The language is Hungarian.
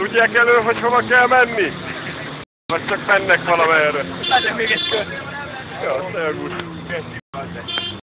Tudják elő, hogy hova kell menni? Vagy csak mennek valamerre? Látok még egy kört. Jó, szervusz.